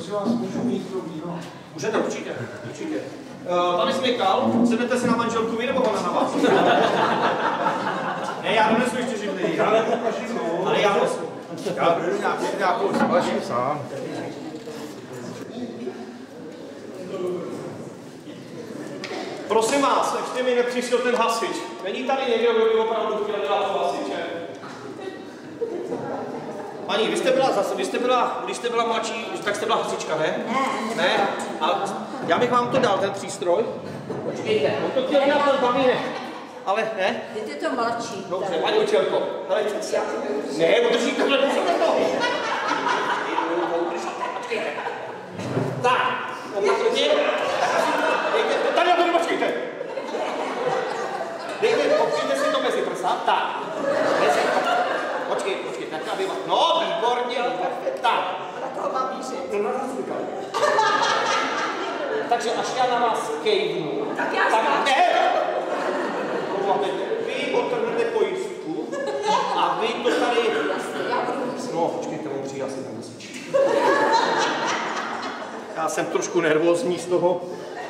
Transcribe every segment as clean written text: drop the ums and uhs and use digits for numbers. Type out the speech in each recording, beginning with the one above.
Prosím vás, můžu mít to víno? Můžete, určitě. Pane Smykal, sednete si na manželku vy nebo ona na vás? Ne, já donesu ještě židli. Ale já donesu. Já budu nějakou společný sám. Prosím vás, ještě mi nepřišel ten hasič. Není tady někdo, kdo by opravdu chtěl dělat toho hasiče? Paní, když jste byla mladší, tak jste byla hasička, ne? Ne. Ale já bych vám to dal, ten přístroj. Počkejte, on to chtěl dělat ten babínek. Ale ne? Je to mladší. Dobře, paní učelko. Ne, udrží tohle, držíte to. Počkejte. Tak, opatrně. Tady na to nepočkejte. Popřijte si to mezi prsa. Tak. Počkej, tak aby vás. No, výborně. Tak. Na toho mám mířit. No, na nás říkal. Takže až já na vás kejvnu. Tak já ne! Vy otrhnete pojistku a vy to tady... No, počkejte, on přijde asi ten hasič. Já jsem trošku nervózní z toho.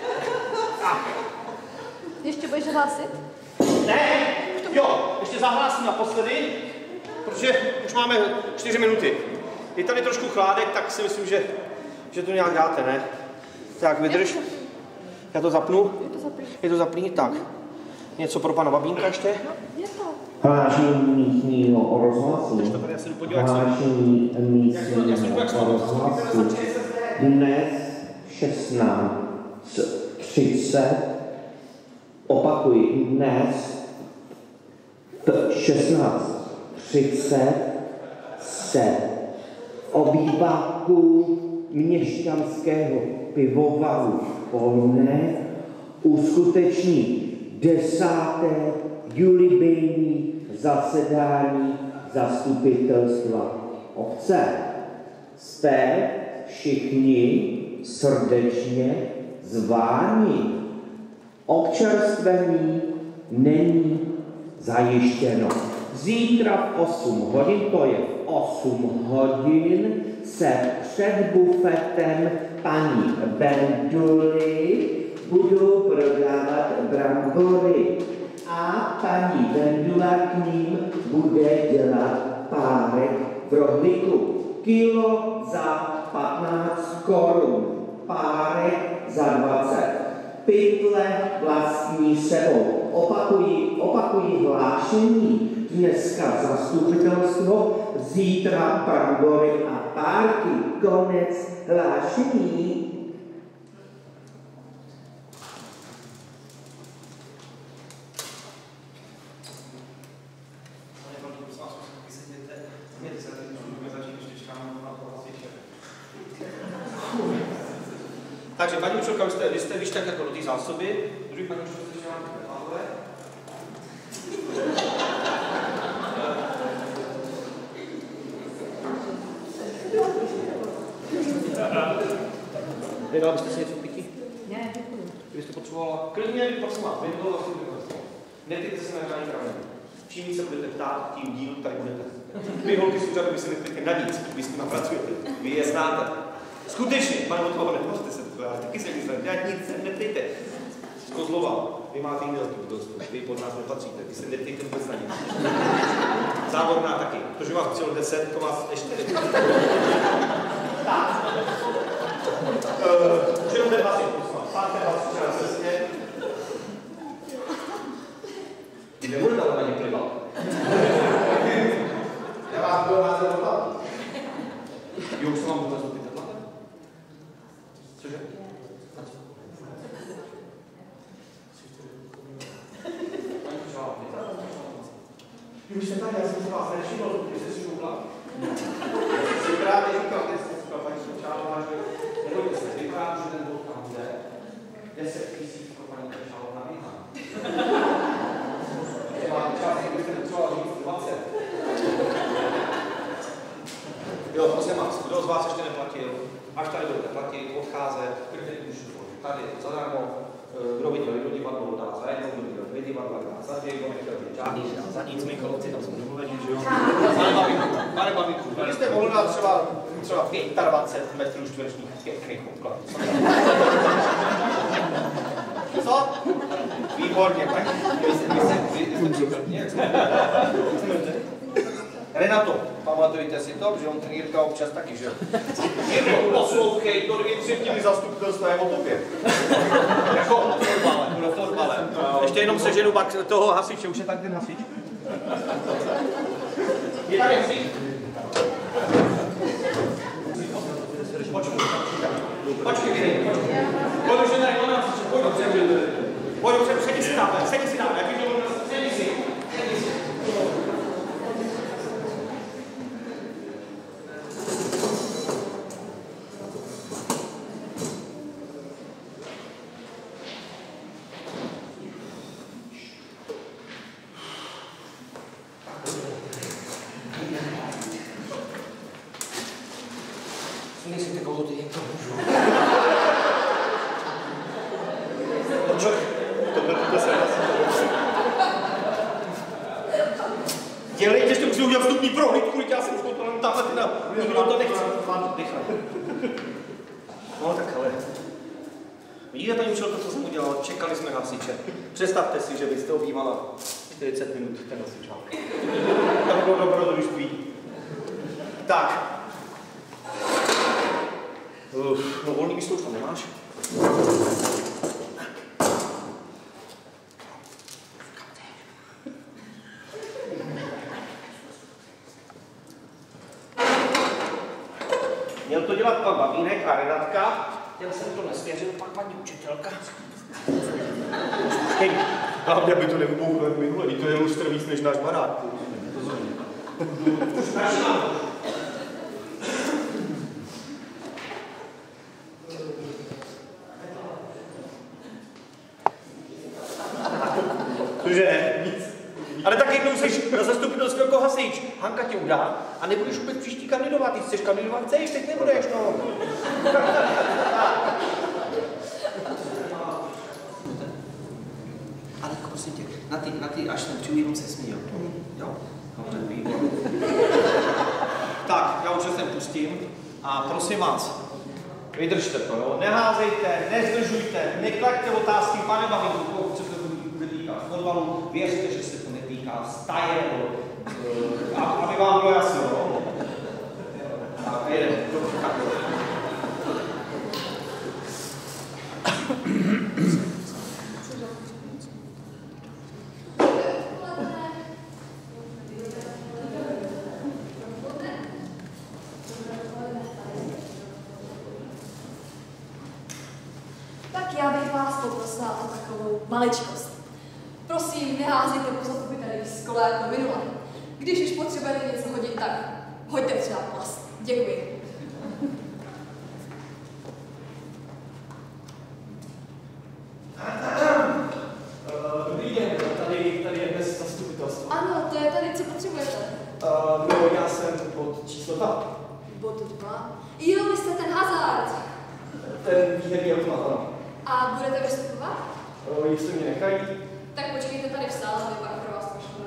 Ještě budeš hlásit? Ne, jo, ještě zahlásím naposledy, protože už máme 4 minuty. Je tady trošku chládek, tak si myslím, že to nějak dáte, ne? Tak, vydrž. Já to zapnu. Je to zaplý, tak. Něco pro pana Babínka ještě? Hlášení místního rozhlasu. Hlášení místního rozhlasu. Dnes 16:30. Opakuji, dnes 16:30 se v obýváku měšťanského pivovaru Polné uskuteční 10. jubilejní zasedání zastupitelstva obce. Jste všichni srdečně zváni. Občerstvení není zajištěno. Zítra v 8 hodin, to je v 8 hodin, se před bufetem paní Benduly budou prodávat brambory a paní Bendula k ním bude dělat párek v rohlíku. Kilo za 15 korun, párek za 20. Pytle vlastní sebou. Opakuji hlášení. Dneska zastupitelstvo, zítra brambory a párky. Konec hlášení. Takže paní učitelka, vy jste víš tak jako do té zásoby, druhý paní učitelka, že vám takové pánové. Nedala byste si něco pití? Ne, děkuji. Kdybyste potřebovala, klidně, prosím vás, vy to vlastně netýte se na žádný pravidla. Čím víc se budete ptát, tím díl tady budete. Vy holky z úřadu, vy se neptejte na nic, vy s nimi pracujete, vy je znáte. Skutečně, pane od toho netvořte se to, já taky se myslím, já nic se neptejte. Z Kozlova, vy máte jiný zastupitelstvo, vy pod nás nepatříte, vy se neptejte vůbec na nic. Závodná taky, protože vás přijelo 10, to vás ještě tak. Můžeme ten hlasy, páté hlasy, třeba přesně. Nebude ale na ně plivat. Já vás budu vás zadobat. Jo, už se vám vůbec opět teplata? Cože? Už jste tady, já jsem se vás nevšiml, když jste si šoupla. Jsi právě říkal, když jste říkal, paní Šálová, že nebojte se, vypadá, že ten bod tam bude 10 000 pro paní Šálová vína. Máte čas, kdybyste potřeboval říct 20. Jo, prosím vás, kdo z vás ještě neplatil, až tady budete platit, odcházet, první už tady zadarmo, kdo viděl jedno divadlo, dá za jedno, kdo viděl 2 divadla, dá za 2, kdo nechtěl vidět žádný, dá za nic, my kolovci tam jsme domluveni, že jo? Pane Babinku, vy jste mohl dát třeba 25 metrů čtverečních pěkných obkladů. Co? Výborně, paní. Vy jste připraveni, jak se Renato, pamatujte si to, že on ten Jirka občas taky, že jo? Jirko, poslouchej, to 2/3 zastupitelstva je o tobě. Jako v fotbale. Ještě jenom seženu pak toho hasiče, už je tak ten hasič? Je tady hasič? Počkej, Jirko, pojď už jen na hasiče, pojď dobře, sedni si dáme, sedni si, sedni si. Dělejte, že musím udělat vstupní prohlídku, já jsem zkontrolem tamhle teda, nikdo to nechce. No tak ale. Vidíte, paní učitelko, co jsem udělal? Čekali jsme hasiče. Představte si, že byste objímala 40 minut ten hasičák. Tak bylo dobrodružství. Tak. No volný místo už tam nemáš? Měl to dělat pan Babínek a Renatka, já jsem to nesvěřil, pak paní učitelka. Hej, hlavně by to nevybuchlo jak minule, to je lustr víc než náš barák. Cože? Ale tak jednou jsi na zastupitelství jako hasič. Hanka tě udá a nebudeš vůbec příští kandidovat. Ty chceš kandidovat, chceš, teď nebudeš, no. Ale jako prosím tě, na ty až nepřijdu, jenom se smí, jo? Dobře, výborně. Tak, já už se sem pustím a prosím vás, vydržte to, jo? Neházejte, nezdržujte, neklaďte otázky, pane Babínku, pokud se to týká fotbalu, věřte, že se to netýká staje, aby vám bylo jasno, jo? Tak, jedem. Tak já bych vás poprosila o takovou maličkost. Prosím, neházejte po zastupitelích z kola jako minule. Když už potřebujete něco hodit, tak hoďte třeba plast. Děkuji. Dobrý den, tady je dnes zastupitelstvo. Ano, to je tady, co potřebujete. No, já jsem bod číslo 2. Bod 2. Jo, vy jste ten hazard. Ten výherní automat, ano. A budete vystupovat? Jestli mě nechají. Tak počkejte tady v sále, aby pak pro vás pošlo.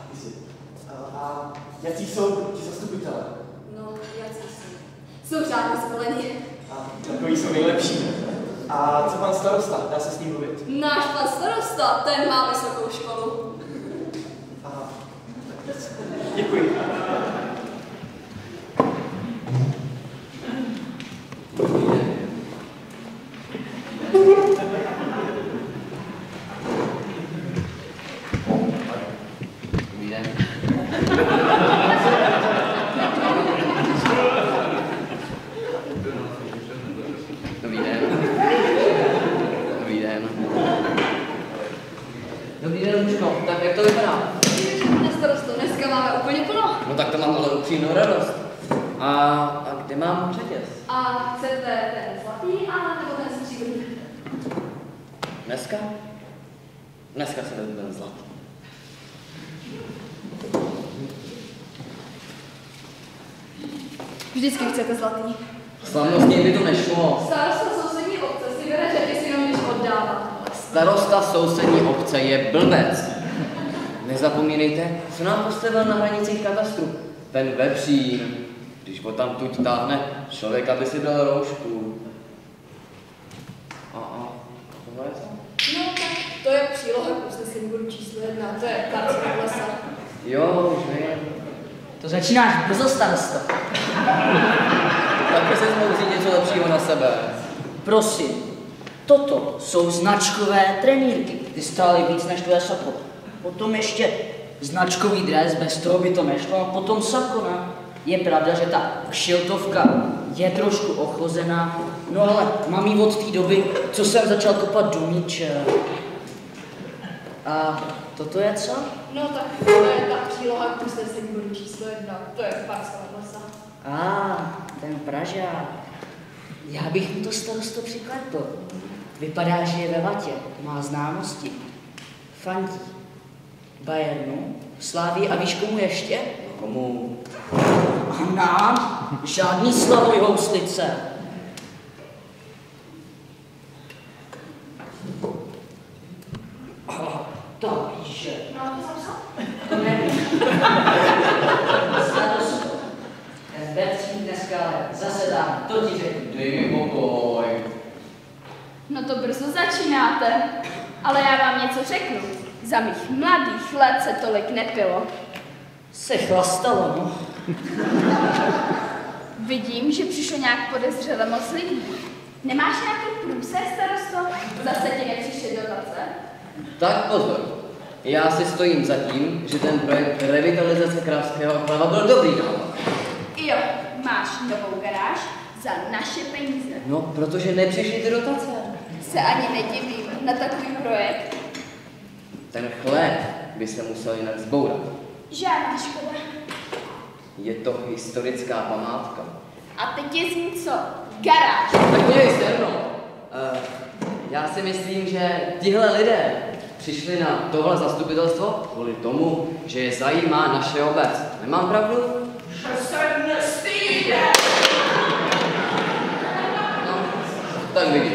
A jaký jsou ti zastupitelé? No, jak jsou řádně zvoleni. A takový jsou nejlepší. A co pan starosta? Dá se s ním mluvit? Náš pan starosta, ten má vysokou školu. Aha. Děkuji. Dobrý den, Lučko. Tak jak to vypadá? Pane starosto, dneska máme úplně plno. No tak to mám ale upřímnou radost. A kde mám řetěz? A chcete ten zlatý, a nebo ten stříbrný? Dneska? Dneska se vezmu ten zlatý. Vždycky chcete zlatý. Slavnostně by to nešlo. Starosta sousední obce si bere řetěz jenom, když oddává. Starosta sousední obce je blbec. Nezapomínejte, co nám postavil na hranicích katastru. Ten vepřín. Když ho tam tuď táhne člověk, aby si dal roušku. Tohle je co? No tak to je příloha k usnesení bodu číslo 1, to je Karlsruhe lesa. Jo, už vím. To začínáš brzo, starosto. Taky se mohl vzít něco lepšího na sebe. Prosím, toto jsou značkové trenýrky. Ty stály víc než tvoje sako. Potom ještě značkový dres, bez toho by to nešlo. A potom sako, ne? Je pravda, že ta kšiltovka je trošku ochlazená. No ale mám ji od té doby, co jsem začal kopat do míče. A toto je co? No tak to je ta příloha k usnesení bodu číslo 1, to je Karlsruhe lesa. Ten Pražák. Já bych mu to starosto přiklepl. Vypadá, že je ve vatě, má známosti. Fandí. Bayernu, Slávii a víš komu ještě? Komu? A nám? Žádný Slavoj houslice. To píše. No to zapsal? To nevím. Starosto. Betří dneska zasedám, to ti řeknu. Dej mi pokoj. No to brzo začínáte, ale já vám něco řeknu. Za mých mladých let se tolik nepilo. Se chlastalo, no. Vidím, že přišlo nějak podezřele moc lidí. Nemáš nějaký průser, starosto? Zase ti nepřišly dotace? Tak pozor. Já si stojím za tím, že ten projekt revitalizace Královského chleva byl dobrý nápad. Jo, máš novou garáž za naše peníze. No, protože nepřišly ty dotace. Se ani nedivím na takový projekt. Ten chléb by se musel jinak zbourat. Žádná škoda. Je to historická památka. A teď je z ní co? Garáž. Tak podívej se, Erno. Já si myslím, že tihle lidé přišli na tohle zastupitelstvo kvůli tomu, že je zajímá naše obec. Nemám pravdu? Že se nestýde! No, tak vidíš.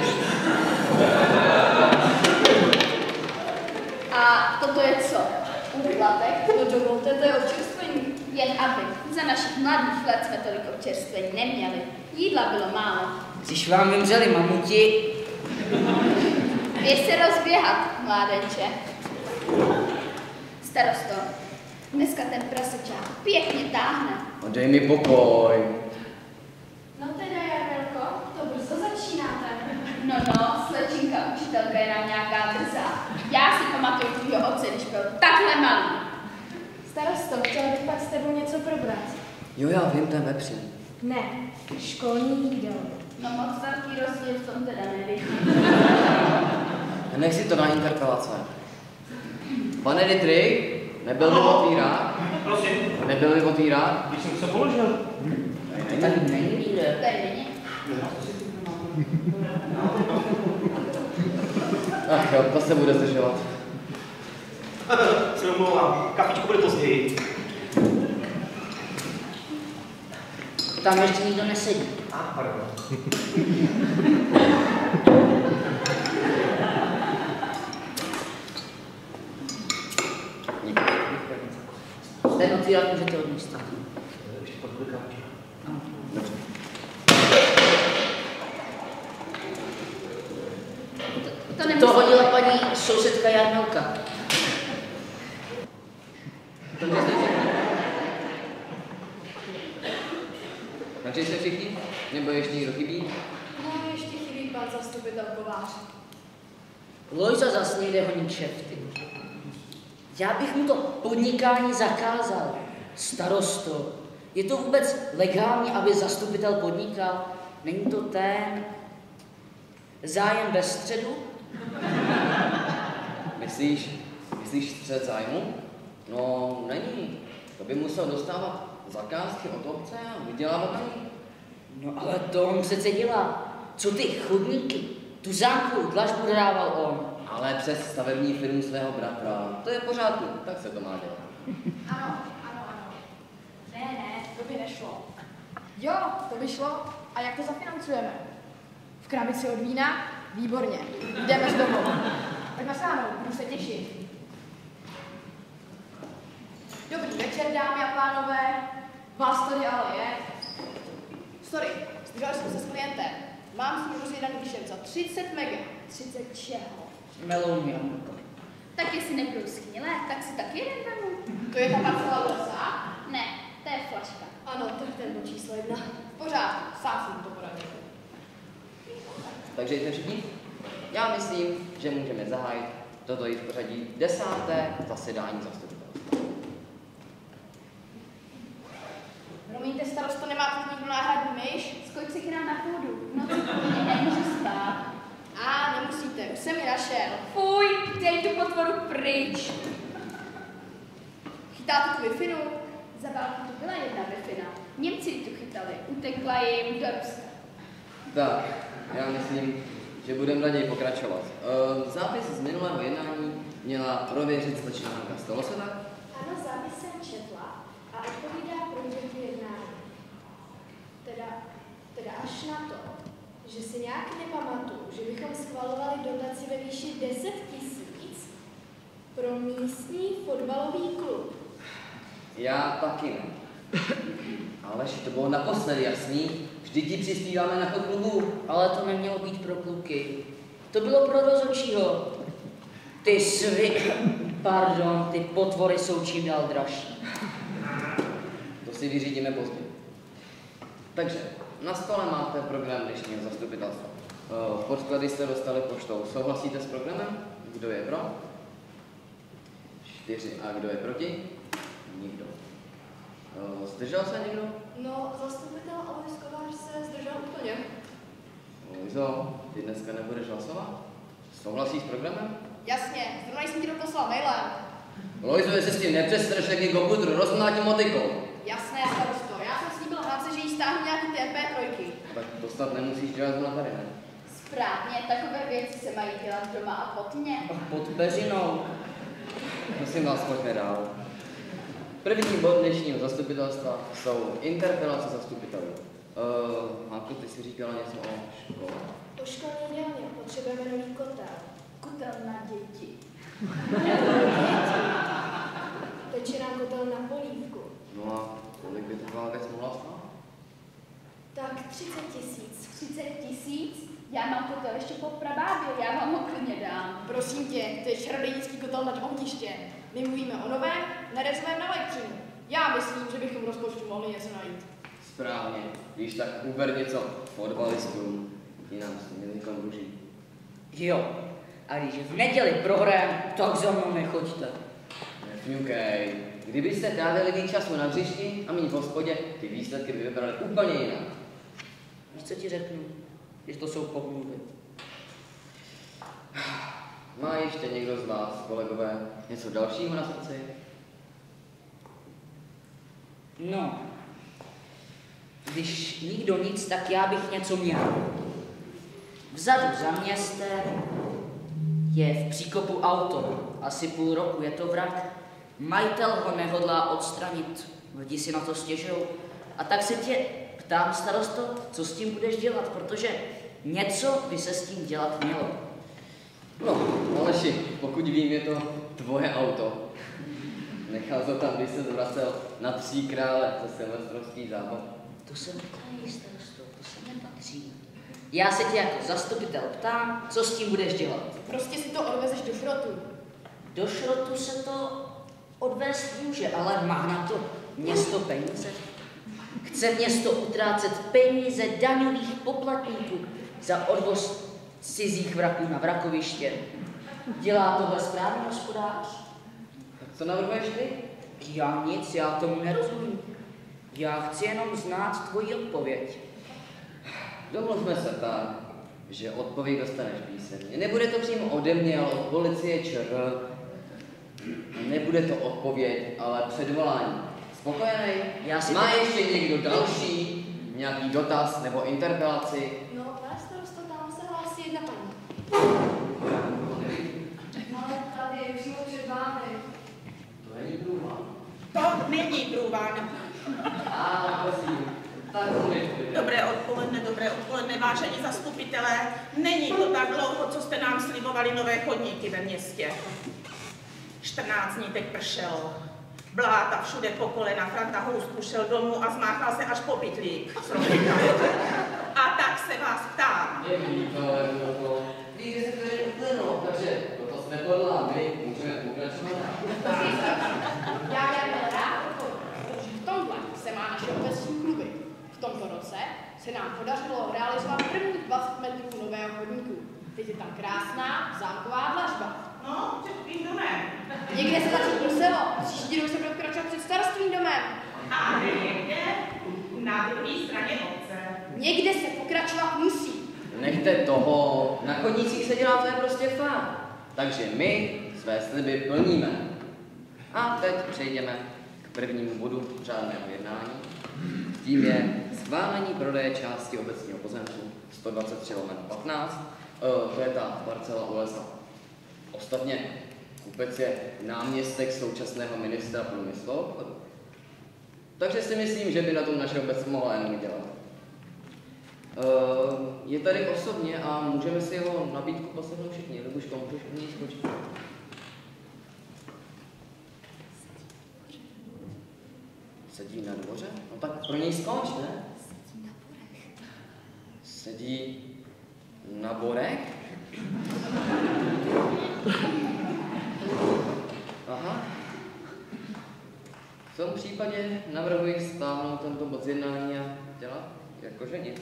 A toto je co? Úplatek? No dovolte, to je občerstvení. Jen aby. Za našich mladých let jsme tolik občerstvení neměli. Jídla bylo málo. Když vám vymřeli mamuti, Běž se rozběhat, mládenče. Starosto, dneska ten prasečák pěkně táhne. No, dej mi pokoj. No teda, Jarmelko, to brzo začínáte. No, slečinka učitelka je nám nějaká drzá. Já si pamatuju tvýho otce, když byl takhle malý. Starosto, chtěla bych pak s tebou něco probrat. Jo, já vím, ten vepřín. Ne, školní jídelnu. No moc velký rozdíl v tom teda nevidím. Nech si to na interpelace. Pane Ditry, nebyl mi otvírák? Prosím, Nebyl mi otvírák? když jsem se položil. tady není líder. Tady není. Ach jo, to se bude zdržovat. Se omlouvám, kafičko bude později. Tam ještě nikdo nesedí. Pardon. Ten otvírat můžete odníst. Ještě pak bude kafičko. To nemyslím. To hodila paní sousedka Jarmelka. To mě zdrží. Takže jste všichni? Nebo ještě někdo chybí? No, ještě chybí pan zastupitel Kovář. Lojza zas někde honí kšefty. Já bych mu to podnikání zakázal. Starosto, je to vůbec legální, aby zastupitel podnikal? Není to ten zájem bez středu? Myslíš střed zájmu? No, není. To by musel dostávat zakázky od obce a vydělávat na ní. No ale to on přece dělá. Co ty chodníky? Tu zámkovou dlažbu dával on. Ale přes stavební firmu svého bratra. To je v pořádku, tak se to má dělat. Ano. Ne, to by nešlo. Jo, to by šlo. A jak to zafinancujeme? V krabici od vína? Výborně. Jdeme z domu. Tak nasáhnou, budu se těšit. Dobrý večer, dámy a pánové. Vás tady ale je. Sorry, zdrželi jsme se s klientem. Mám s ním rozjedaný výšem za 30 mega. 30 čeho? Meloun, Janko. Tak jestli nebudou schnilé, tak si taky jeden vemu. To je ta parcela lesa? Ne, to je flaška. Ano, tak ten byl číslo 1. V pořádku, sám jsem to poradil. Takže jste všichni? Já myslím, že můžeme zahájit toto je v pořadí 10. zasedání zastupitelstva. Promiňte, starosto, nemáte tu nikdo náhradní myš? Skoč si k nám na půdu. No to nemůžu spát. Nemusíte, už jsem ji našel. Fuj, dej tu potvoru pryč. Chytáte tu Wi-Fi-nu? Za války tu byla jedna Wi-Fi-na. Němci tu chytali, utekla jim do Ruska. Tak, já myslím, že budeme raději pokračovat. Zápis z minulého jednání měla prověřit slečna Hanka. Stalo se tak? Ano, zápis jsem četla a odpovídá průběhu jednání. Teda až na to, že si nějak nepamatuju, že bychom schvalovali dotaci ve výši 10 000 pro místní fotbalový klub. Já taky ne. Alež to bylo naposledy jasný, vždyť ti přispíváme na chod klubu. Ale to nemělo být pro kluky. To bylo pro rozhodčího. Ty potvory jsou čím dál dražší. To si vyřídíme později. Takže, na stole máte program dnešního zastupitelstva. Podklady jste dostali poštou. Souhlasíte s programem? Kdo je pro? 4. A kdo je proti? Nikdo. Zdržel se někdo? No, zastupitel Alois Kovář se zdržel úplně. Luizo, ty dneska nebudeš hlasovat? Souhlasíš s programem? Jasně, zrovna jsem ti to poslal mailem. Luizo, jestli s tím nepřestreš, tak je komputer rozmlátím motikou. Jasné, starosto, já jsem slíbil Hance, že jí stáhnu nějaký ty MP3. Tak to snad nemusíš dělat zrovna tady, ne? Správně, takové věci se mají dělat doma a pod mě. Pod peřinou. Prosím vás, pojďme dál. První bod dnešního zastupitelstva jsou interpelace zastupitelů. Hanko, ty jsi říkala něco o škole. Po školní dílně potřebujeme nový kotel. Kotel na děti. Teče nám kotel na polívku. No a kolik by taková věc mohla stát? Tak 30 000. 30 000? Já mám kotel ještě po prabábě, já vám ho klidně dám. Prosím tě, to je čarodějnický kotel nad ohništěm. My mluvíme o novém, nerezovém na elektřinu. Já myslím, že bychom v rozpočtu mohli něco najít. Správně, víš, tak uber něco fotbalistům, ti nám s nimi dluží. Jo, a když v neděli prohrajem, tak za mnou nechoďte. Nefňukej, kdybyste trávili víc času na hřišti a méně v hospodě, ty výsledky by vypadaly úplně jinak. Víš, co ti řeknu? Že to jsou pomluvy. Má ještě někdo z vás, kolegové, něco dalšího na srdci? No, když nikdo nic, tak já bych něco měl. Vzadu za městem je v příkopu auto. Asi půl roku je to vrak. Majitel ho nehodlá odstranit. Lidi si na to stěžují. A tak se tě ptám, starosto, co s tím budeš dělat, protože něco by se s tím dělat mělo. No, Aleši, pokud vím, je to tvoje auto. Nechal to tam, když se zvracel na 3 krále ze silvestrovský zábavy. To se netají, starosto, to se nepatří. Já se tě jako zastupitel ptám, co s tím budeš dělat. Prostě si to odvezeš do šrotu. Do šrotu se to odvést může, ale má na to město peníze. Chce město utrácet peníze daňových poplatníků za odvoz cizích vraků na vrakoviště. Dělá tohle správný hospodář? Tak co navrhuješ ty? Já nic, já tomu nerozumím. Já chci jenom znát tvoji odpověď. Domluvme se tak, že odpověď dostaneš písemně. Nebude to přímo ode mě, ale od policie ČR. Nebude to odpověď, ale předvolání. Spokojený? Má ještě někdo další nějaký dotaz nebo interpelaci? No, pane starosto, tam se hlásí jedna paní. Ale tady, přímo před vámi. To není průván. To není průván. Prosím. Dobré odpoledne, vážení zastupitelé. Není to tak dlouho, co jste nám slibovali nové chodníky ve městě. 14 dní teď pršelo. Bláta všude po kolena, Franta Housku šel domů a zmáchal se až po pytlík. A tak se vás ptám. Je líto, víš, že se to je uplynulo, takže toto jsme podla, my můžeme pokračovat. Já byl rád, protože v tomhle se má naše obecní kluby. V tomto roce se nám podařilo realizovat prvních 20 metrů nového chodníku. Teď je tam krásná zámková dlažba. No, před tvým domem. Někde se začít muselo, příští rok se bude pokračovat před starostvím domem. A někde na druhé straně obce. Někde se pokračovat musí. Nechte toho, na chodnících se dělá, to je prostě fakt. Takže my své sliby plníme. A teď přejdeme k prvnímu bodu řádného jednání. Tím je schválení prodeje části obecního pozemku 123/15. To je ta parcela u lesa. Ostatně kupec je náměstek současného ministra průmyslu a obchodu. Takže si myslím, že by na tom naše obec mohla jenom dělat. Je tady osobně a můžeme si jeho nabídku poslechnout všichni. Libuško, můžeš u něj skočit. Sedí na dvoře? No tak pro něj skonč, ne? Sedí na borech? Aha. V tom případě navrhuji stáhnout tento bod z jednání a dělat jakože nic.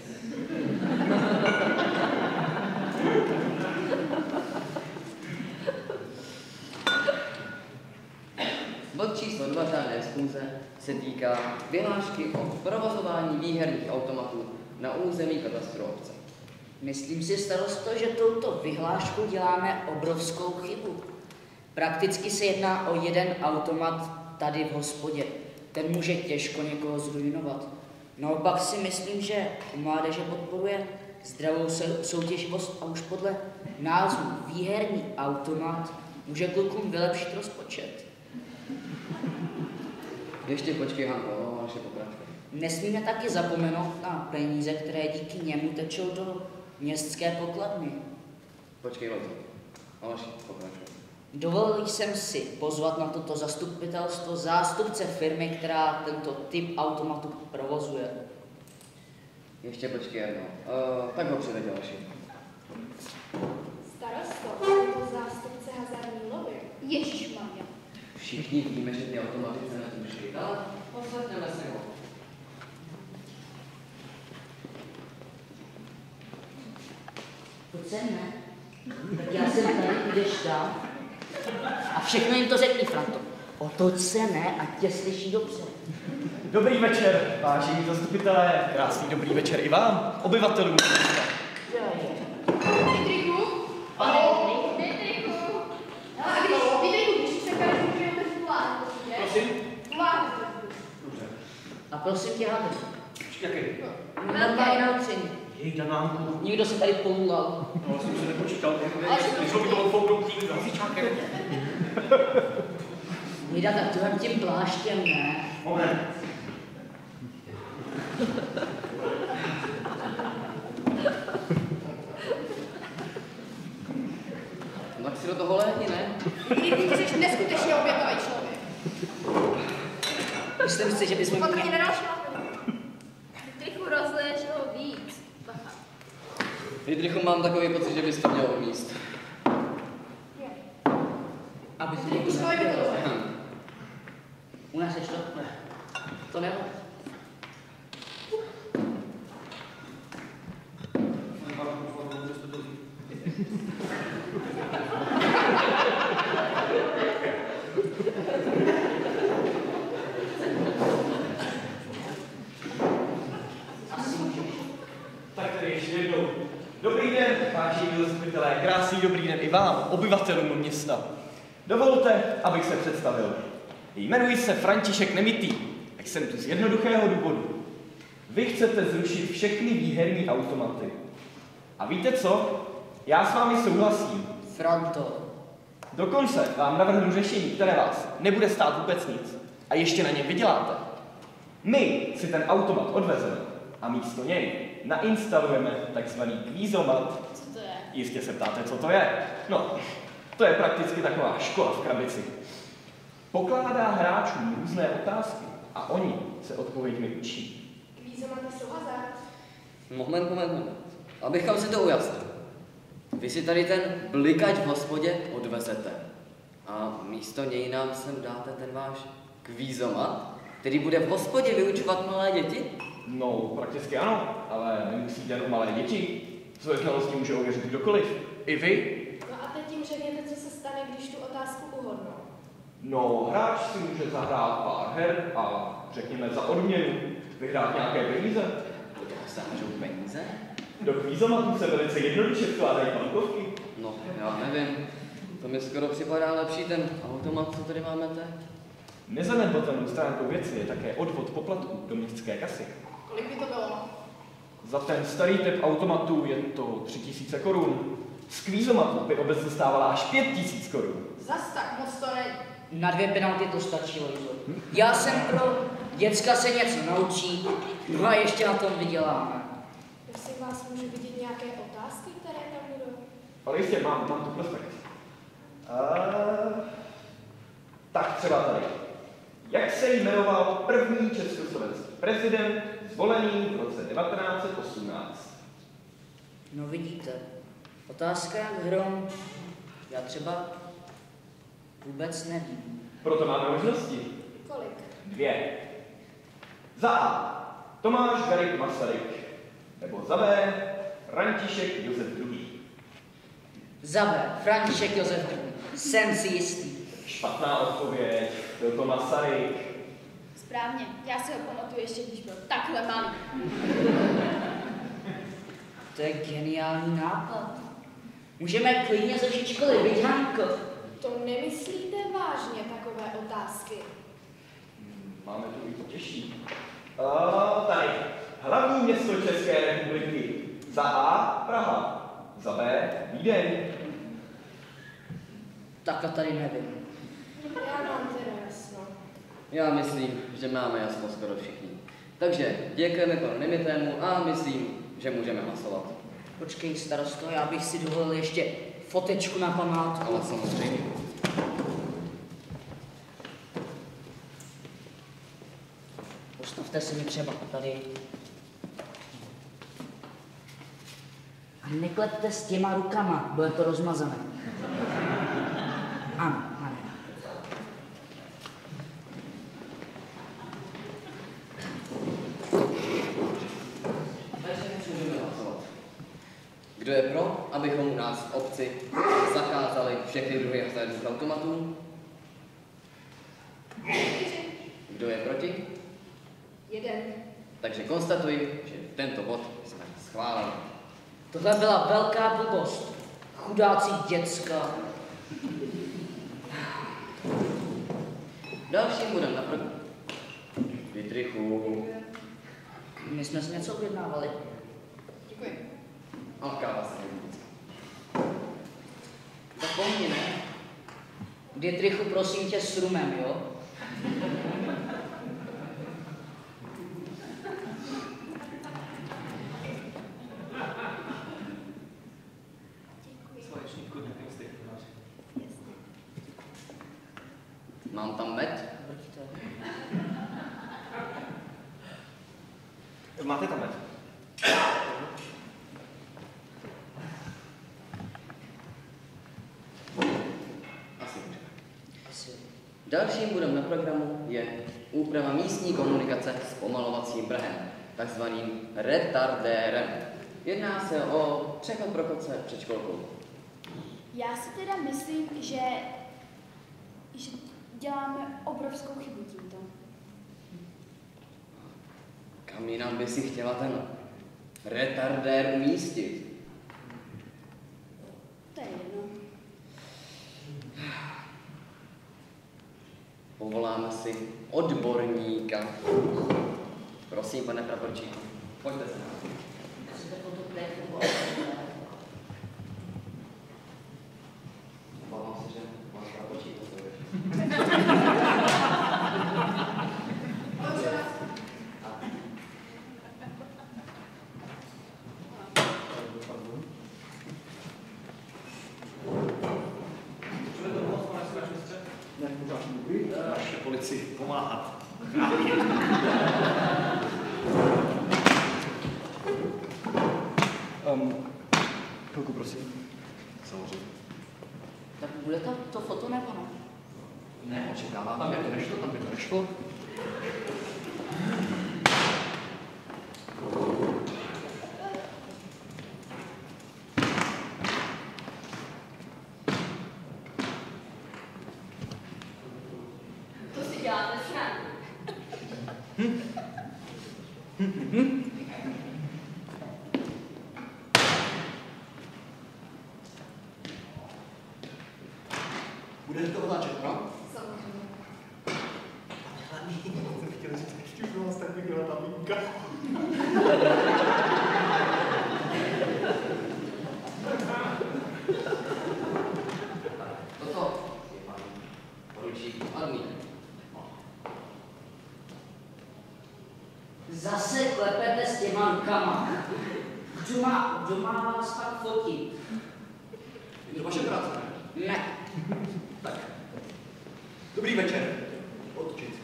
Bod číslo 2 řádné schůze se týká vyhlášky o provozování výherních automatů na území katastru obce. Myslím si, starosto, že touto vyhláškou děláme obrovskou chybu. Prakticky se jedná o jeden automat tady v hospodě. Ten může těžko někoho zruinovat. Naopak si myslím, že u mládeže podporuje zdravou soutěživost a už podle názvu výherní automat může klukům vylepšit rozpočet. Ještě počkej, Hanko, naše pokračuje. Nesmíme taky zapomenout na peníze, které díky němu tečou do městské pokladny. Počkej, Lozo. Naše pokračuje. Dovolil jsem si pozvat na toto zastupitelstvo zástupce firmy, která tento typ automatu provozuje. Ještě počkej jednou. Tak ho přivede další. Starosto, je to zástupce hazardní lobby. Ježišmarja. Všichni víme, že ty automaty se na tím šli, ale poslechneme si ho. To se ne. Tak já jsem tady, jdeš tam. A všechno jim to řekni, Franto. Otoč se ne, ať tě slyší dobře. Dobrý večer, vážení zastupitelé. Krásný dobrý večer i vám, obyvatelům. Dietrichu? Ano? Dietrichu? Když se tady můžeme bez vládu, Prosím? vládu. Dobře. A prosím tě, Hany. Jaký? Normální naučení. Jej, Danámku. Nikdo se tady pomulal. No, jsem se nepočítal. Když mi to odfouknout tím hasičákem. Mida, tak tuhle tím pláštěm, ne? Moment. Tak si do toho lehni, ne? Ty jsi neskutečně obětavý člověk. Myslím si, že bychom Pak měli... mě nedal šlapy. Dietrichu, rozleješ ho víc. Bacha. Friedrichu, mám takový pocit, že bys to měl umíst. Aby si Dietrichu, svoj by to bylo. U nás ještě to? Ne. To nebo? Tak tady ještě jednou. Dobrý den, vážení zastupitelé, krásný dobrý den i vám, obyvatelům města. Dovolte, abych se představil. Jmenuji se František Nemitý a jsem tu z jednoduchého důvodu. Vy chcete zrušit všechny výherní automaty. A víte co? Já s vámi souhlasím. Franto. Dokonce vám navrhnu řešení, které vás nebude stát vůbec nic a ještě na něm vyděláte. My si ten automat odvezeme a místo něj nainstalujeme takzvaný kvízomat. Co to je? Jistě se ptáte, co to je. No, to je prakticky taková škola v krabici. Pokládá hráčům různé otázky a oni se odpověďmi učí. Kvízomaty jsou hazard. Moment. Abychom si to ujasnili. Vy si tady ten blikač v hospodě odvezete. A místo něj nám sem dáte ten váš kvízomat, který bude v hospodě vyučovat malé děti? No, prakticky ano, ale nemusíte jenom malé děti. Své znalosti může ověřit kdokoliv. I vy. No a teď jim řekněte, co se stane, když tu otázku uhodnou. No, hráč si může zahrát pár her a řekněme za odměnu vyhrát nějaké peníze. Kdo sážou peníze? Do kvízomatů se velice jednoduše vkládají bankovky. No, já nevím. To mi skoro připadá lepší ten automat, co tady máme teď. Nezanedbatelnou stránkou věci je také odvod poplatků do městské kasy. Kolik by to bylo? Za ten starý typ automatu je to 3000 korun. Z kvízomatu by obec dostávala až 5000 korun. Zas tak moc to není. Na 2 penalty to stačí, Lojzo. Já jsem pro, děcka se něco naučí, no a ještě na tom vyděláme. Prosím vás, můžu vidět nějaké otázky, které tam budou? Ale jistě, mám tu prospekt. Tak třeba tady. Jak se jmenoval první československý prezident zvolený v roce 1918? No vidíte, otázka jak hrom. Já třeba vůbec nevím. Proto máme možnosti. Kolik? 2. Za A. Tomáš Garrigue Masaryk. Nebo za B. František Josef II. Za B. František Josef II. Jsem si jistý. Špatná odpověď. Byl to Masaryk. Správně, já si ho pamatuju ještě, když byl takhle malý. To je geniální nápad. Můžeme klidně začít školy, viď, Hanko? To nemyslíte vážně takové otázky? Máme tu i to těžší. Tady. Hlavní město České republiky. Za A. Praha. Za B. Vídeň. Tak a tady nevím. Já mám teda jasno. Já myslím, že máme jasno skoro všichni. Takže děkujeme panu Nemitému a myslím, že můžeme hlasovat. Počkej, starosto, já bych si dovolil ještě fotečku na památku. Ale samozřejmě. Postavte si mi třeba tady. A neklepte s těma rukama, bude to rozmazané. Ano, ano. Kdo je pro, abychom u nás v obci zakázali všechny druhy hazardních automatů? 4. Kdo je proti? 1. Takže konstatuji, že tento bod jsme schválili. Tohle byla velká blbost. Chudáci děcka. Dalším bodem na první. Vydrychu. My jsme si něco objednávali. Děkuji. A káva se nevíc. Zapomni, ne? Dietrichu, prosím tě, s rumem, jo? Mám tam med? Máte tam med? Asi. Dalším bodem na programu je úprava místní komunikace s pomalovacím Prahem, takzvaným retardérem. Jedná se o přechod pro chodce před školkou. Já si teda myslím, že děláme obrovskou chybu tímto. Kam jinam by si chtěla ten retardér umístit? To je jedno. Povoláme si odborníka. Prosím, pane praporčíku, pojďte se. Obávám se, že máš praporčík. pomáhat. Chvilku, prosím. Samozřejmě. Tak bude to foto nebo ne? Ne, očekává, tam by to nešlo. To si děláte srandu. Budete to otáčet, no? Samozřejmě. Jsem chtěl říct, ještě už vás tak byla ta linka. Toto je pan poručík Admír. Zase klepete s těma rukama. Kdo má vás pak fotit? Je to vaše práce, ne? Ne. Tak. Dobrý večer. Otočit.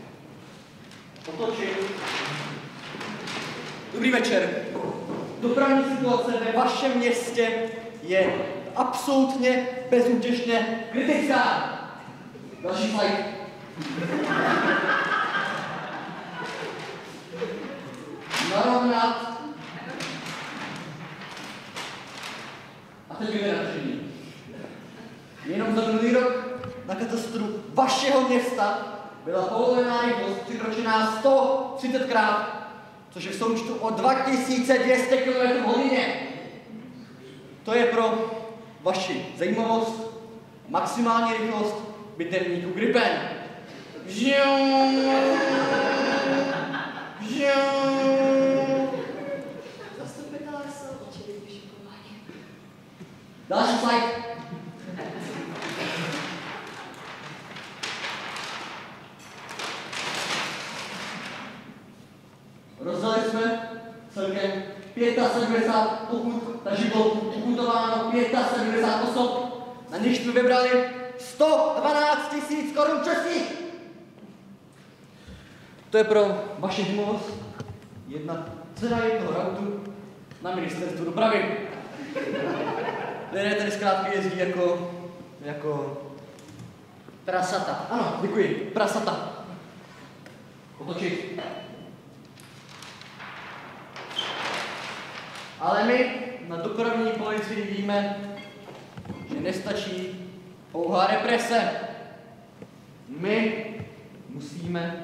Dobrý večer. Dopravní situace ve vašem městě je absolutně bezútěšně kritická. Další slide. Narovnat. A teď vyjádření. Jenom za minulý rok na katastru vašeho města byla povolená rychlost překročená 130krát, což je v součtu o 2200 km/h. To je pro vaši zajímavost maximální rychlost bitevníku Gripen. Zastupitelé jsou očividně šokováni. Další slide. Rozdali jsme celkem 75 pokut, takže bylo pokutováno 75 osob, na nich jsme vybrali 112 000 korun českých. To je pro vaši zajímavost cena jednoho rautu na ministerstvu dopravy. Lidé tady zkrátka jezdí jako... Prasata. Ano, děkuji, prasata. Otočit. Ale my na dopravní policii víme, že nestačí pouhá represe. My musíme...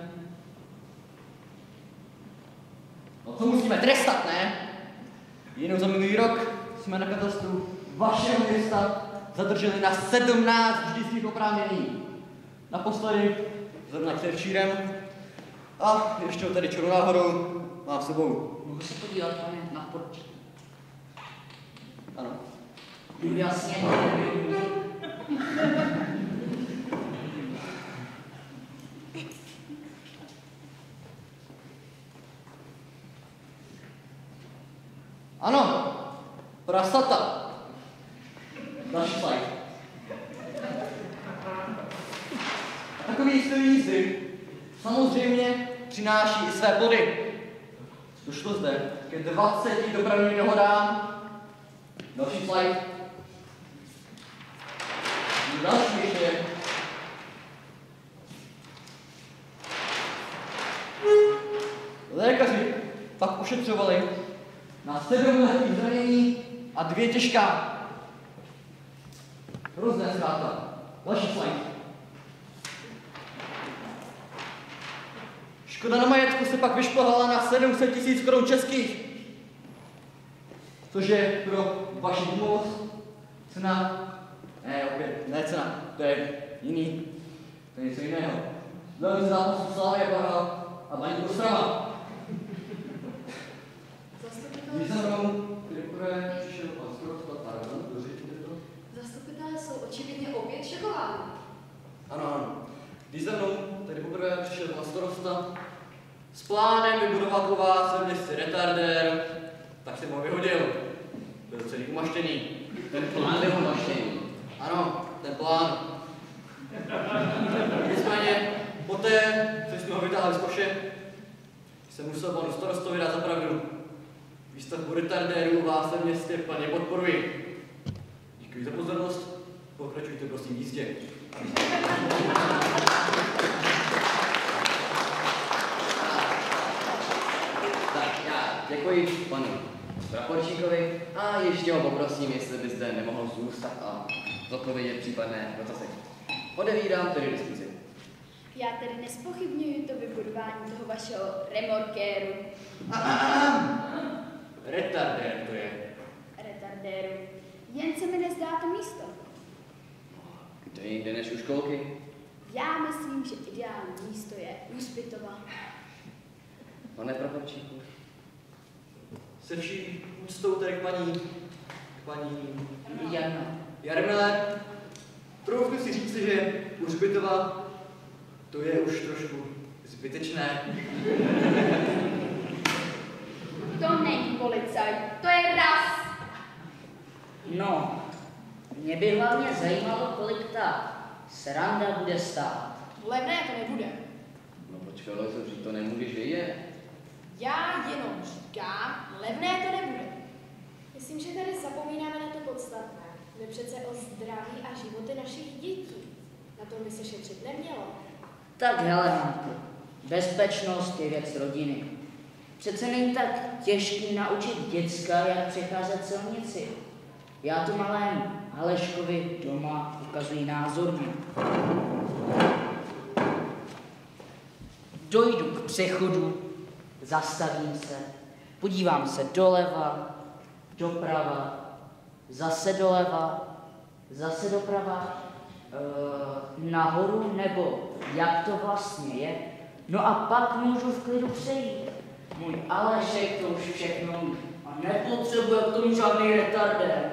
No co musíme? Trestat, ne? Jenom za minulý rok jsme na katastru vašeho města zadrželi na 17 řidičských oprávnění. Naposledy, zrovna předevčírem, a ještě tady čoru náhodou mám s sebou. Mohu se podívat, pane, na porč. Ano. Jasně. Ano, prasata. Další slide. Takový styl jízdy samozřejmě přináší i své plody. Došlo zde ke 20 dopravním nehodám. Další slide. Další ještě. Lékaři pak ošetřovali na 7 lehkých zranění a 2 těžká. Hrozné zkrátka. Další slide. Škoda na majetku se pak vyšplhala na 700 000 korun českých. Což je pro vaši zajímavost cena, ne cena, to je jiný, to je něco jiného. Velmi zápasu Slávy a Baník Ostrava. Když za mnou, které přišel pan starosta, pardon, dořečte to. Zastupitelé jsou očividně opět šokováni. Ano. Když za mnou tady poprvé přišel pan starosta s plánem vybudovat u vás silnici retardér, tak jsem ho vyhodil. Byl celý umaštěný. Ten plán byl umaštěný. Ano, ten plán. Nicméně Poté, co jsme ho vytáhli z koše, jsem musel panu starostovi dát za pravdu. Výstavbu retardérů u vás ve městě plně podporuji. Děkuji za pozornost. Pokračujte prosím v jízdě. Tak já děkuji panu praporčíkovi a ještě ho poprosím, jestli by zde nemohl zůstat a zodpovědět případné dotazy. Odevírám tedy diskuzi. Já tedy nespochybňuji to vybudování toho vašeho remorkéru. Retardér to je. Retardéru. Jen se mi nezdá to místo. Kde jinde než u školky? Já myslím, že ideální místo je u Hřbitova. Pane praporčíku. Se vší úctou tady k paní Jarmile. Troufnu si říct, že u Hřbitova to je už trošku zbytečné. To není policajt, to je ras. No, mě by hlavně zajímalo, kolik ta sranda bude stát. Levné to nebude. No počkej, ale co říct, to nemůžeš vědět. Já jenom říkám, levné to nebude. Myslím, že tady zapomínáme na to podstatné. Jde přece o zdraví a životy našich dětí. Na tom by se šetřit nemělo. Tak hele, Hanko, bezpečnost je věc rodiny. Přece není tak těžký naučit děcka, jak přecházet silnici. Já to malému Aleškovi doma ukazuji názorně. Dojdu k přechodu, zastavím se, podívám se doleva, doprava, zase doleva, zase doprava, nahoru, nebo jak to vlastně je. No a pak můžu v klidu přejít. Můj Alešek to už všechno ví a nepotřebuje k tomu žádný retardér.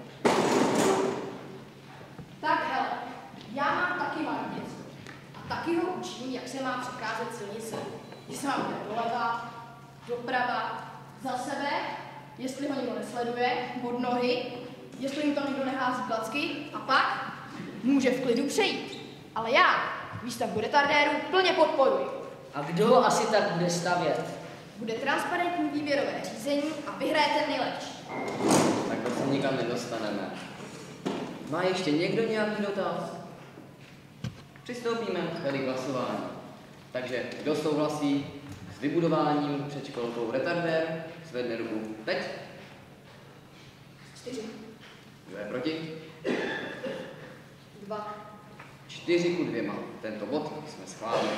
Tak hele, já mám taky malé děcko. A taky ho učím, jak se má přecházet silnice. Že se má jít doleva, doprava, za sebe, jestli ho nikdo nesleduje, od nohy, jestli jim tam nikdo nehází klacky a pak může v klidu přejít. Ale já výstavbu retardéru plně podporuji. A kdo ho asi tak bude stavět? Bude transparentní výběrové řízení a vyhraje ten nejlepší. Takhle se nikam nedostaneme. Má ještě někdo nějaký dotaz? Přistoupíme tedy k hlasování. Takže kdo souhlasí s vybudováním před školkou retardér, zvedne ruku teď. 4. Kdo je proti? 2. 4:2. Tento bod jsme schválili.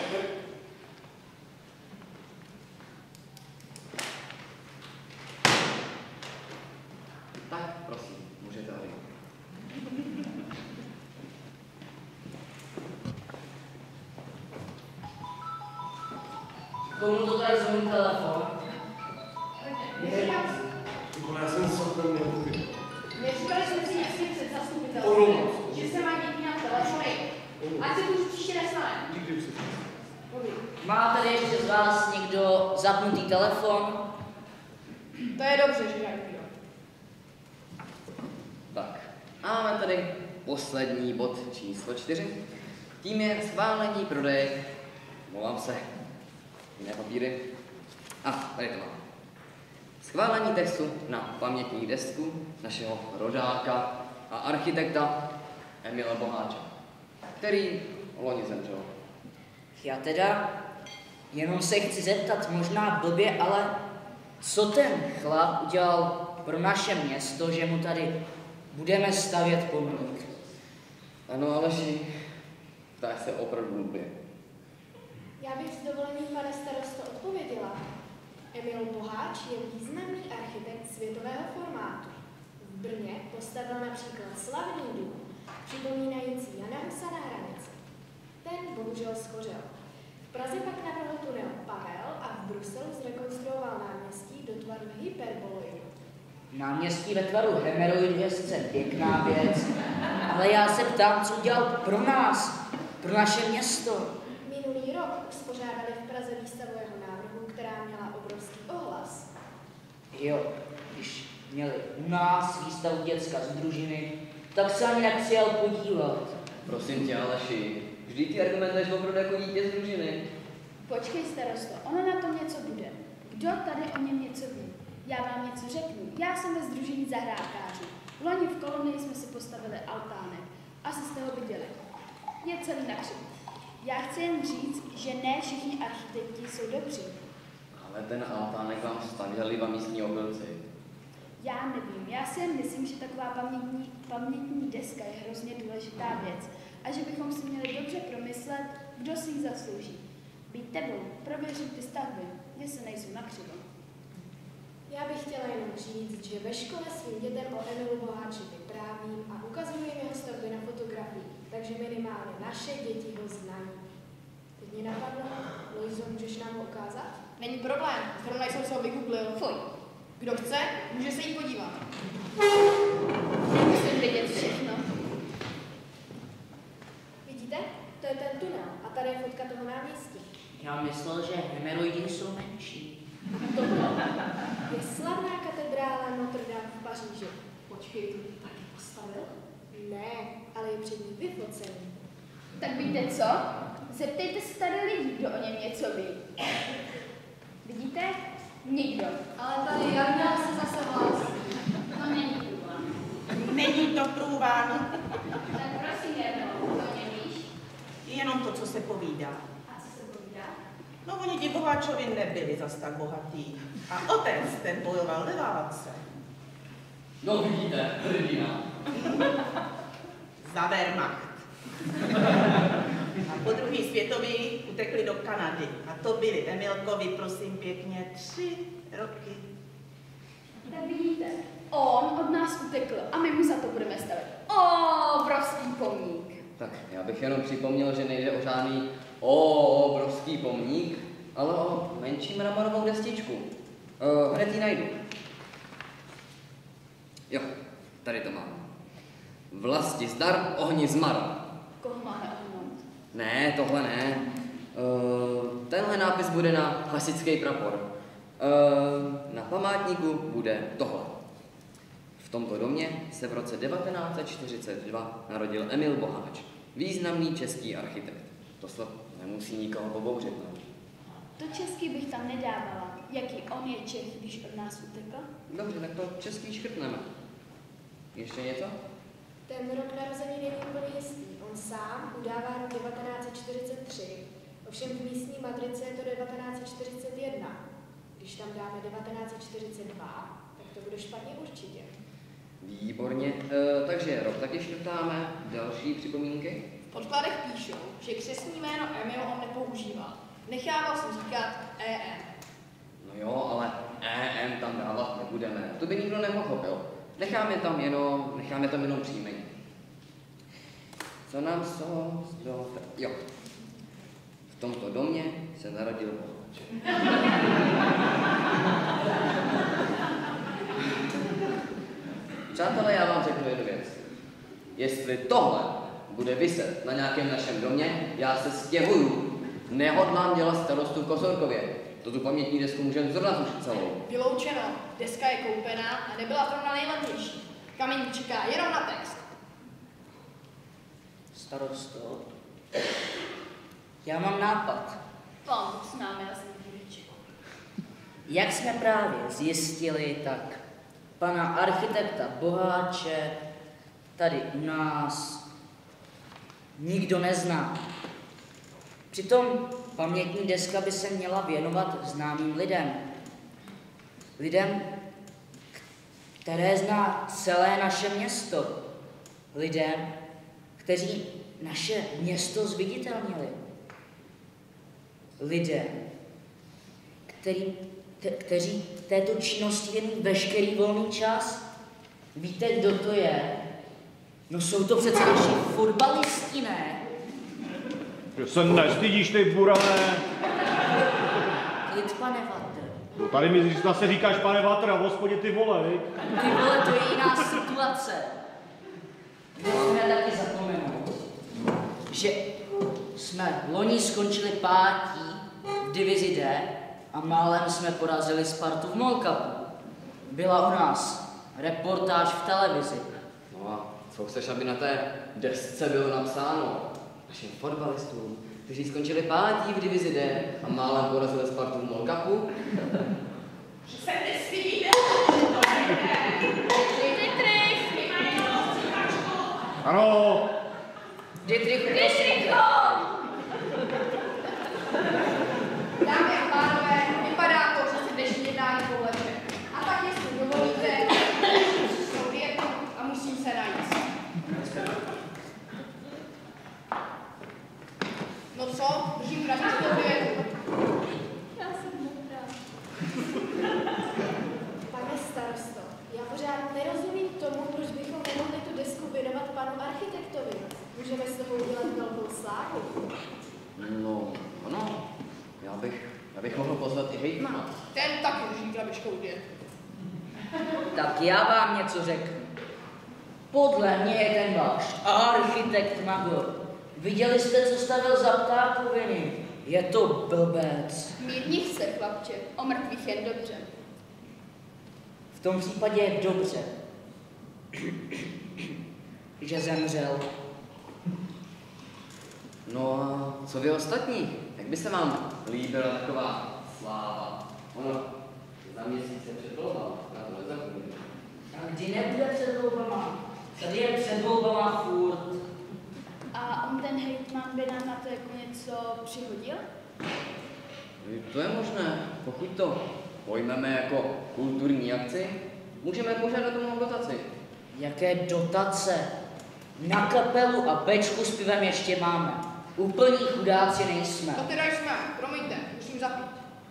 Tak, prosím, můžete tady. Komu to tady zvoní telefon? Vole, já jsem sakra měl mluvit. Neříkali jsme si jasně před zastupitelem, Omlouvám že se mají děti na telefony. Ať se tu už příště nestane. Nikdy už se Má tady ještě z vás někdo zapnutý telefon? To je dobře, že žádný kdo. Tak, a máme tady poslední bod číslo 4. Tím je schválení prodeje. Mluvám se. Jiné papíry. A, tady to mám. Schválení textu na pamětní desku našeho rodáka a architekta Emila Boháča, který loni zemřel. Já teda jenom se chci zeptat, možná blbě, ale co ten chlap udělal pro naše město, že mu tady budeme stavět pomník? Ano, Aleši, ptáš se opravdu blbě. Já bych s dovolením, pane starosto, odpověděla. Emil Boháč je významný architekt světového formátu. V Brně postavil například slavný dům, připomínající Jana Husa na hranici. Ten bohužel schořel. V Praze pak navrhl tunel Pavel a v Bruselu zrekonstruoval náměstí do tvaru hyperboloidu. Náměstí ve tvaru hemeroidu je sice pěkná věc, ale já se ptám, co udělal pro nás, pro naše město. Minulý rok uspořádali v Praze výstavu jeho návrhu, která měla obrovský ohlas. Jo, když měli u nás výstavu děcka z družiny, tak se ani nepřijel podívat. Prosím tě, Aleši, Vždyť ty argumentuješ opravdu jako dítě z družiny. Počkej, starosto, ono na tom něco bude. Kdo tady o něm něco ví? Já vám něco řeknu. Já jsem ve sdružení zahrádkářů. Loni v kolonii jsme si postavili altánek. Asi jste ho viděli. Je celý nakřivý. Já chci jen říct, že ne všichni architekti jsou dobří. Ale ten altánek vám stavěli vám místní obilci. Já nevím, já si jen myslím, že taková pamětní deska je hrozně důležitá věc a že bychom si měli dobře promyslet, kdo si ji zaslouží. Být tebou, prověřit ty stavby, jestli nejsou nakřivo. Já bych chtěla jenom říct, že ve škole svým dětem o Emilu Boháči vyprávím a ukazuji jim jeho stavby na fotografii, takže minimálně naše děti ho znají. Teď mě napadlo, Luizo, můžeš nám ho ukázat? Není problém, zrovna jsem se ho vygooglil. Fuj. Kdo chce, může se jí podívat. Nemusím vidět všechno. Vidíte? To je ten tunel a tady je fotka toho náměstí. Já myslel, že hemeroidy jsou menší. A tohle je slavná katedrála Notre Dame v Paříži. Počkej, to bych taky postavil? Ne, ale je před ní vyfocený. Tak víte co? Zeptejte se tady lidí, kdo o něm něco ví. Vidíte? Nikdo. Ale tady Jarda se zase hlásí. To není průvan. Není to průvan, Tak prosím, Jardo, to o něm víš? jenom to, co se povídá. A co se povídá? No, oni ti Boháčovi nebyli zas tak bohatý. A otec, ten bojoval ve válce. No vidíte, hrdina. Za Wehrmacht. A po druhé světové utekli do Kanady. A to byli Emilkovi, prosím pěkně, 3 roky. Tak vidíte, on od nás utekl a my mu za to budeme stavit obrovský pomník. Tak já bych jenom připomněl, že nejde o žádný obrovský pomník, ale o menší mramorovou destičku. Hned ji najdu. Jo, tady to mám. Vlastizdar Ohnismar. Koho máme ohnout? Ne, tohle ne. Tenhle nápis bude na hasičský prapor. Na památníku bude tohle. V tomto domě se v roce 1942 narodil Emil Boháč, významný český architekt. To snad nemusí nikoho pobouřit, ne? To český bych tam nedávala. Jaký on je Čech, když od nás utekl? Dobře, tak to český škrtneme. Ještě něco? Ten rok narození není úplně jistý. On sám udává rok 1943, ovšem v místní matrice je to 1941. Když tam dáme 1942, tak to bude špatně určitě. Výborně. Takže rok taky škrtáme. Další připomínky? V podkladech píšou, že křestní jméno Emil on nepoužíval. Nechával si říkat EM. No jo, ale EM tam dávat nebudeme. To by nikdo nepochopil. Necháme tam jenom příjmení. Co nám Jo. V tomto domě se narodil Boháč. Přátelé, já vám řeknu jednu věc. Jestli tohle bude viset na nějakém našem domě, já se stěhuju. Nehodlám dělat starostu v Kosorkově. To tu pamětní desku můžeme zrovna už celou. Vyloučeno. Deska je koupená a nebyla zrovna nejlevnější. Kamení čeká jenom na text. Starosto, já mám nápad. Pan s námi asi nebude. Jak jsme právě zjistili, tak pana architekta Boháče tady u nás nikdo nezná. Přitom pamětní deska by se měla věnovat známým lidem. Lidem, které zná celé naše město. Lidem, kteří naše město zviditelnili. Lidem, kteří této činnosti věnují veškerý volný čas. Víte, kdo to je? No jsou to přece naši fotbalisti, ne? Že se nestydíš, ty burané? Klid, pane Vatr. No tady mi zase říkáš, pane Vatr, a v hospodě ty vole, viď? Ty vole, to je jiná situace. Musíme taky zapomenout, že jsme loni skončili pátí v divizi D a málem jsme porazili Spartu v Molkapu. Byla u nás reportáž v televizi. No a co chceš, aby na té desce bylo napsáno? našim fotbalistům, kteří skončili pátí v divizi D a málem porazili Spartu v Mall Cupu. Se nestydíte, to nejde. Dietrich, vy mají novou stříkačku. Ano. Dietrich, Dámy a pánové, vypadá to, že se dnešní jednání povleče. A tak, jestli dovolíte, přisnou dietu a musím se najít. No co? Držím kratickou dietu. Já jsem mokrá. Pane starosto, já pořád nerozumím tomu, proč bychom nemohli tu desku věnovat panu architektovi. Můžeme z toho udělat velkou slávu. No, ano. Já bych mohl pozvat i hejtmana. Ten taky drží krabičkou dietu. Tak já vám něco řeknu. Podle mě je ten váš architekt Magor. Viděli jste, co stavil za ptákoviny? Je to blbec. Mírních se, chlapče, o mrtvých jen dobře. V tom případě je dobře, že zemřel. No a co vy ostatní? Jak by se vám líbila taková sláva? Ono za měsíc se před volbama, na to nezapomeňte. A kdy nebude před volbama? Tady je před volbama furt. A on ten hejtman by nám na to jako něco přihodil? To je možné. Pokud to pojmeme jako kulturní akci, můžeme požádat o malou dotaci. Jaké dotace? Na kapelu a bečku s pivem ještě máme. Úplní chudáci nejsme. To teda jsme, promiňte, musím zapít.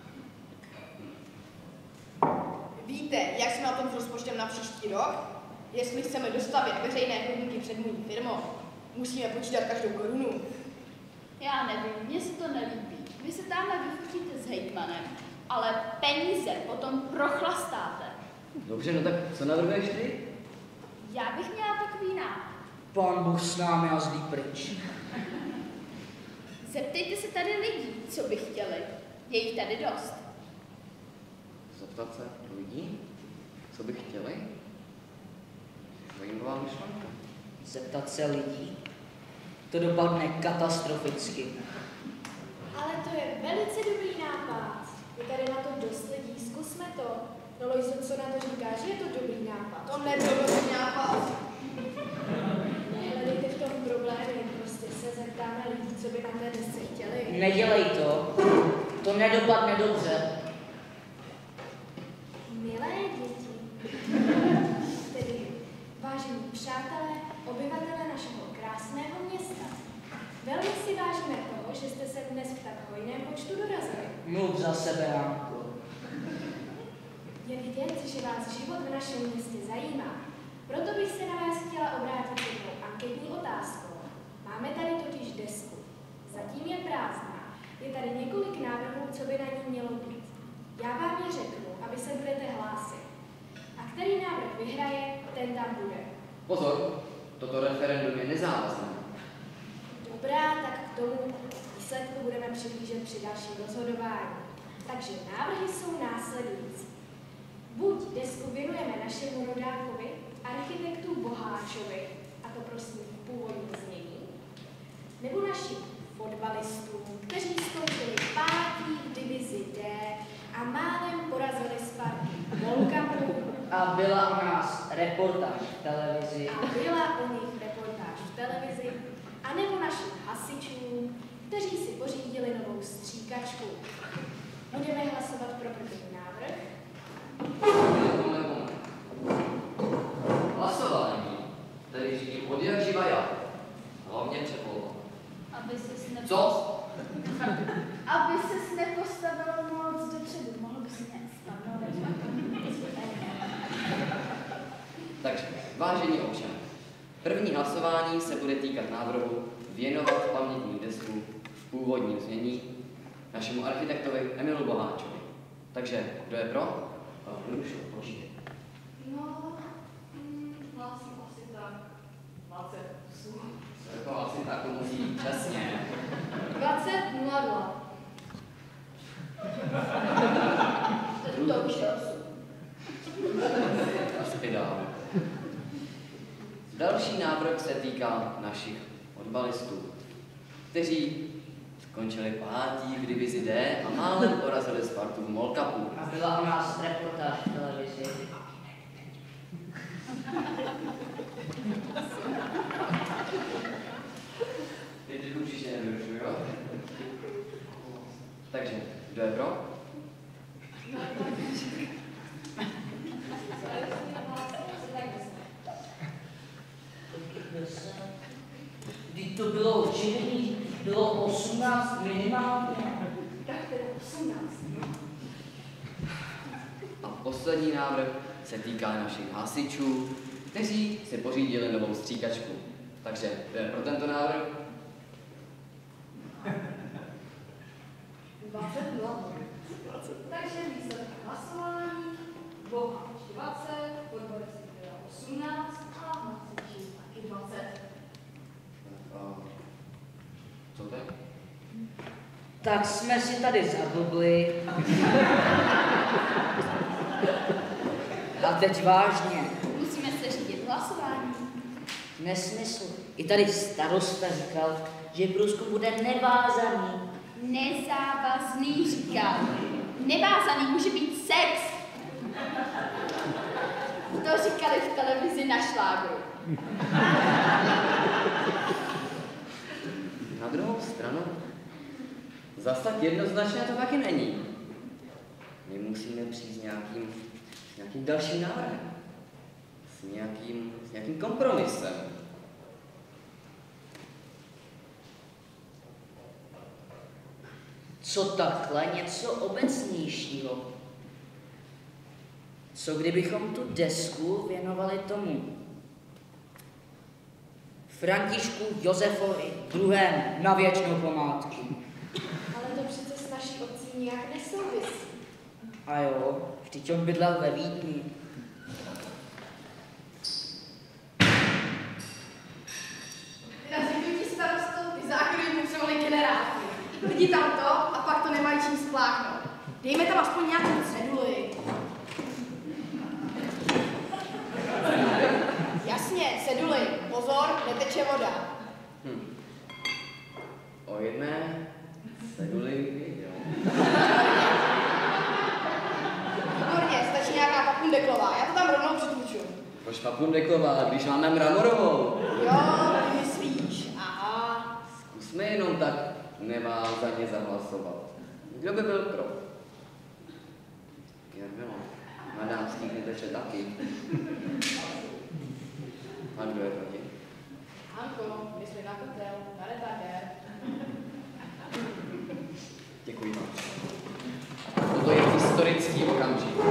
Víte, jak jsme na tom s rozpočtem na příští rok? Jestli chceme dostavět veřejné chodníky před mojí firmou, musíme počítat každou korunu. Já nevím, mně se to nelíbí. Vy se tamhle vyfotíte s hejtmanem, ale peníze potom prochlastáte. Dobře, no tak co navrhuješ ty? Já bych měla takový nápad. Pán Bůh s námi a zlý pryč. Zeptejte se tady lidí, co by chtěli. Je jich tady dost. Zeptat se lidí, co by chtěli? Zajímavá myšlenka. Zeptat se lidí? To dopadne katastroficky. Ale to je velice dobrý nápad. Je tady na to dost lidí, zkusme to. No Lojzo, co na to říkáš, že je to dobrý nápad? To nebyl dobrý nápad. Nehledejte v tom problémy, prostě se zeptáme lidí, co by na té desce chtěli. Nedělej to nedopadne dobře. Milé děti, tedy vážení přátelé, obyvatele našeho krásného města, velmi si vážíme toho, že jste se dnes v tak hojném počtu dorazili. Mluv za sebe, Janko. Je vidět, že vás život v našem městě zajímá. Proto bych se na vás chtěla obrátit s jednou anketní otázkou. Máme tady totiž desku. Zatím je prázdná. Je tady několik návrhů, co by na ní mělo být. Já vám je řeknu, a vy se budete hlásit. A který návrh vyhraje, ten tam bude. Pozor, toto referendum je nezávazné. Dobrá, tak k tomu výsledku budeme přihlížet při dalším rozhodování. Takže návrhy jsou následující. Buď desku věnujeme našemu rodákovi, architektu Boháčovi, a to prosím v původním znění, nebo našim fotbalistům, kteří skončili pátí v divizi D a málem porazili Spartu v Mall Cupu. A byla u nás reportáž v televizi. A byla u nich reportáž v televizi, a nebo našim hasičům, kteří si pořídili novou stříkačku. Budeme hlasovat pro první návrh. Hlasování, tedy řídím od jak živa já. Hlavně před volbou. Aby ses Co? Aby ses nepostavil moc dopředu, mohl by si nějak spadnout. Takže, vážení občané, první hlasování se bude týkat návrhu věnovat pamětní desku v původním znění našemu architektovi Emilu Boháčovi. Takže, kdo je pro? Můžu počítat. No, hlasím asi tak 20. To asi tak musí přesně. 20:02. To už je 8. Asi ideálně. Další návrh se týká našich fotbalistů. kteří skončili pátí v divizi D a málem porazili Spartu v Mall Cupu. A byla u nás reportáž v televizi. Teď určitě nevyrušu, jo? Takže, kdo je pro? Vždyť to bylo určitě, bylo 18 minimálně. Tak teda 18. A poslední návrh se týká našich hasičů, kteří si pořídili novou stříkačku. Takže, kdo je pro tento návrh? 22. Takže výsledek hlasování, Boháč 20, Podborec 18 a Hasiči taky 20. Co tak? Tak jsme si tady zablbli. A teď vážně. Musíme se řídit hlasování. Nesmysl. I tady starosta říkal, že průzkum bude nevázaný. Nezávazný říkal. Nevázaný může být sex. To říkali v televizi na Šlágru. Na druhou stranu, zas tak jednoznačně to taky není. My musíme přijít s nějakým dalším návrhem. S nějakým kompromisem. Co takhle? Něco obecnějšího. Co kdybychom tu desku věnovali tomu? Františku Josefovi II. Na věčnou památku. Ale to přece s naší obcí nijak nesouvisí. A jo, vždyť on bydlel ve Vídni. Razítují ti starostou, ty zákony potřebovali generátory. Lidi tam to a pak to nemají čím spláchnout. Dejme tam aspoň nějakou ceduli. Jasně, ceduly. Pozor, neteče voda. O jedné ceduli věděl. Výborně, stačí nějaká papundeklová. Já to tam rovnou přitůču. Proč papundeklová, když máme mramorovou? Jo, ty myslíš. Aha. Zkusme jenom tak nevázaně zahlasovat. Kdo by byl pro? Jarmilo, na dámských neteče taky. A kdo je proti? Hanko, mysli na kotel, na retardér. Děkuji vám. Toto je historický okamžik.